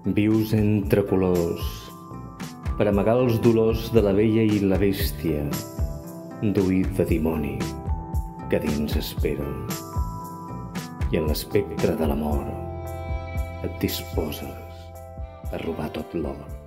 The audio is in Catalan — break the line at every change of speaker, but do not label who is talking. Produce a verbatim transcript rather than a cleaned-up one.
Vius entre colors per amagar els dolors de la bella i la bèstia, d'ull de dimoni que dins esperen. I en l'espectre de la mort et disposes a robar tot l'or.